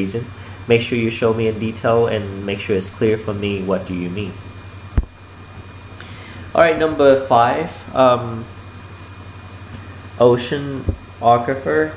reason. Make sure you show me in detail and make sure it's clear for me what do you mean. Alright, number 5, oceanographer,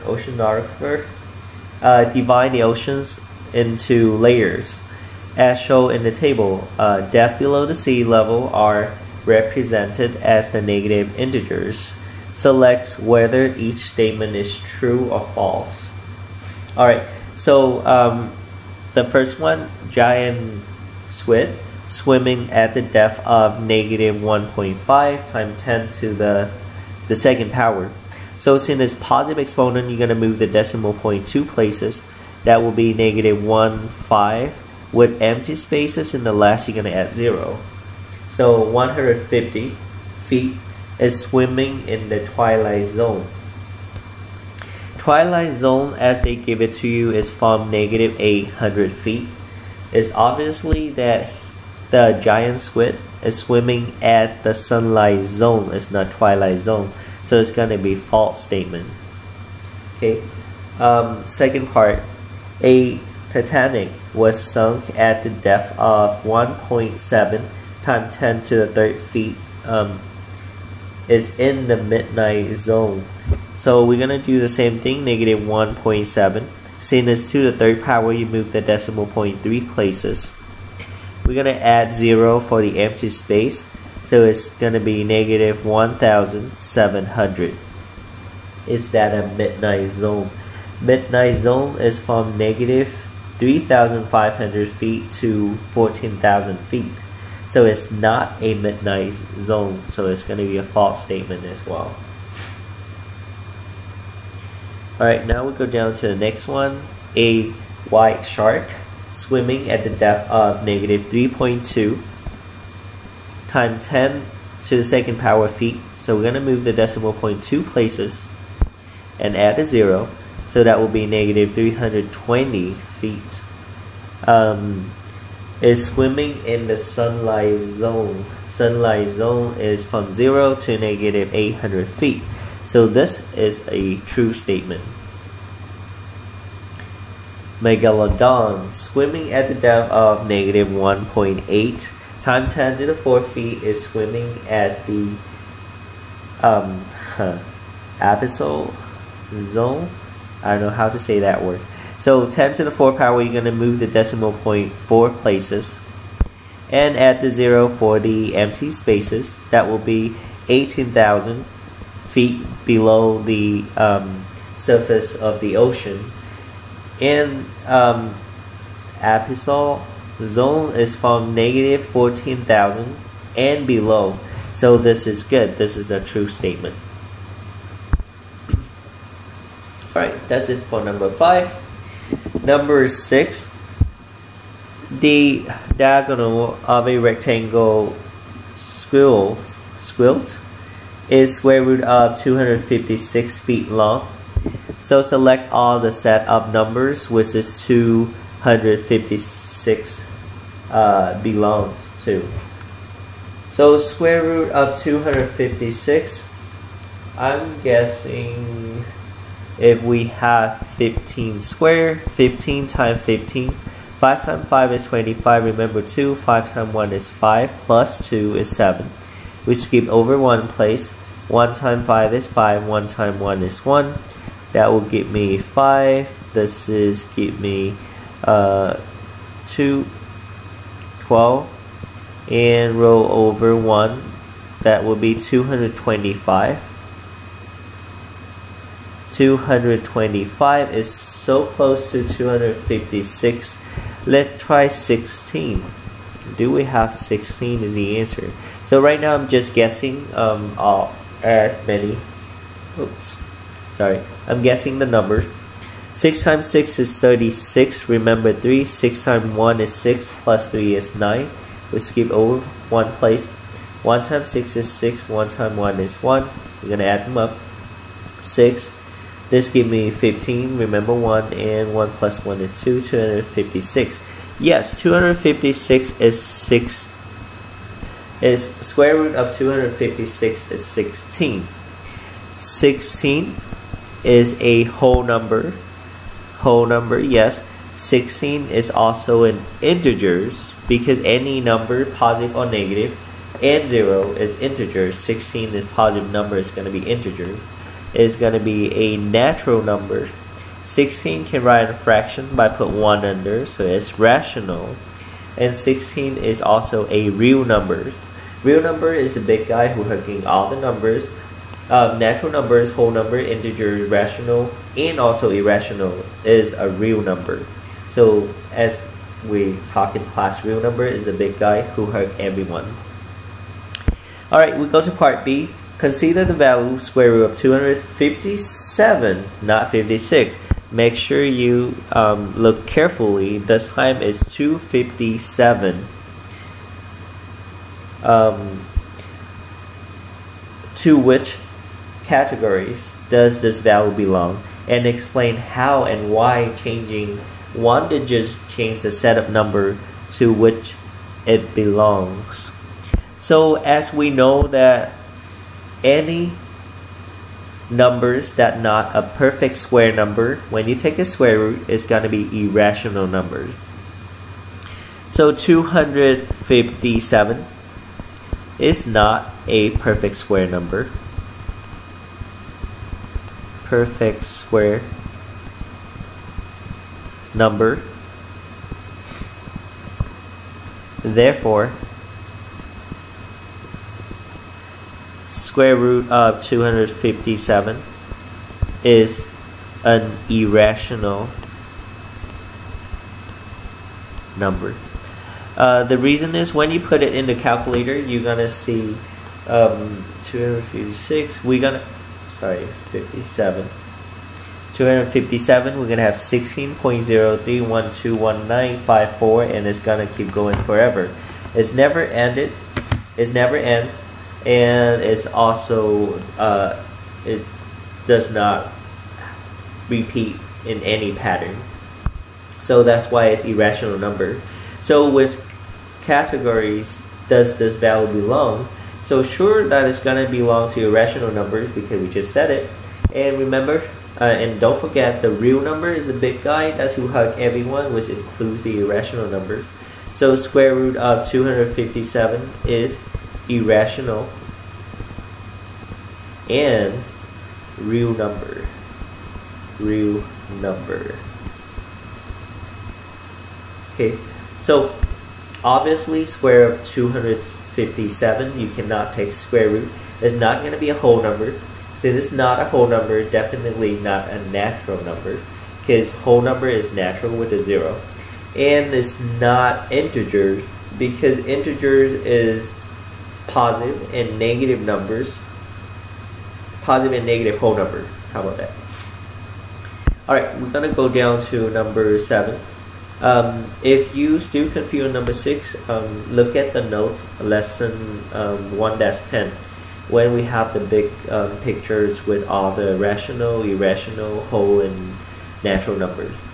divide the oceans into layers. As shown in the table, depth below the sea level are represented as the negative integers. Select whether each statement is true or false. Alright, so the first one, giant squid swimming at the depth of negative 1.5 times 10 to the second power. So since it's positive exponent, you're going to move the decimal point 2 places. That will be negative 1.5. With empty spaces in the last, you're going to add 0. So 150 feet is swimming in the twilight zone. Twilight zone, as they give it to you, is from negative 800 feet. It's obviously that the giant squid is swimming at the sunlight zone. It's not twilight zone. So it's going to be false statement. Okay. Second part. A Titanic was sunk at the depth of 1.7 times 10 to the third feet. Is in the midnight zone. So we're going to do the same thing, negative 1.7. Since it's to the third power, you move the decimal point 3 places. We're going to add 0 for the empty space. So it's going to be negative 1,700. Is that a midnight zone? Midnight zone is from negative 3,500 feet to 14,000 feet. So it's not a midnight zone. So it's going to be a false statement as well. Alright, now we go down to the next one. A white shark swimming at the depth of negative 3.2 times 10 to the second power feet. So we're going to move the decimal point 2 places and add a 0. So that will be negative 320 feet. Is swimming in the sunlight zone. Sunlight zone is from 0 to negative 800 feet. So this is a true statement. Megalodon swimming at the depth of negative 1.8 times 10 to the 4th feet is swimming at the abyssal zone. I don't know how to say that word. So 10 to the 4th power, you're going to move the decimal point 4 places and add the 0 for the empty spaces. That will be 18,000 feet below the surface of the ocean. And abyssal zone is from negative 14,000 and below. So this is good. This is a true statement. Alright, that's it for number 5. Number 6. The diagonal of a rectangle quilt is square root of 256 feet long. So select all the set of numbers which is 256 belongs to. So square root of 256, I'm guessing if we have 15 square, 15 times 15, 5 times 5 is 25, remember 2, 5 times 1 is 5, plus 2 is 7. We skip over 1 place, 1 times 5 is 5, 1 times 1 is 1. That will give me 5, this is give me 2, 12, and roll over 1, that will be 225. 225 is so close to 256. Let's try 16. Do we have 16 is the answer. So right now I'm just guessing arithmetic. Oops. Sorry. I'm guessing the numbers. 6 times 6 is 36. Remember 3. 6 times 1 is 6. Plus 3 is 9. We skip over 1 place. 1 times 6 is 6. 1 times 1 is 1. We're going to add them up. 6. This gives me 15, remember 1, and 1 plus 1 is 2, 256. Yes, 256 is square root of 256 is 16. 16 is a whole number, yes. 16 is also in integers because any number, positive or negative, and 0 is integers. 16 is positive number, is going to be integers. It's going to be a natural number. 16 can write a fraction by put 1 under, so it's rational. And 16 is also a real number. Real number is the big guy who hugging all the numbers. Natural numbers, whole number, integer, rational, and also irrational is a real number. So as we talk in class, real number is the big guy who hug everyone. Alright, we go to part B. Consider the value square root of 257, not 56. Make sure you look carefully. This time is 257. To which categories does this value belong? And explain how and why changing one digit change the setup number to which it belongs. So as we know that any numbers that not a perfect square number, when you take a square root, is going to be irrational numbers. So 257 is not a perfect square number. Perfect square number. Therefore, square root of 257 is an irrational number. The reason is when you put it in the calculator, you're gonna see 256. 57. 257. We're gonna have 16.03121954, and it's gonna keep going forever. It's never ended. It's never ends. And it's also it does not repeat in any pattern, so that's why it's irrational number. So with categories, does this value belong? So sure that it's gonna belong to irrational numbers because we just said it. And remember, and don't forget, the real number is the big guy. That's who hug everyone, which includes the irrational numbers. So square root of 257 is irrational and real number. Okay, so obviously square of 257, you cannot take square root. It's not going to be a whole number. So this is not a whole number, definitely not a natural number, because whole number is natural with a 0. And it's not integers, because integers is positive and negative numbers, positive and negative whole numbers. How about that? Alright, we're gonna go down to number 7. If you still confused number 6, look at the notes, lesson 1-10, when we have the big pictures with all the rational, irrational, whole, and natural numbers.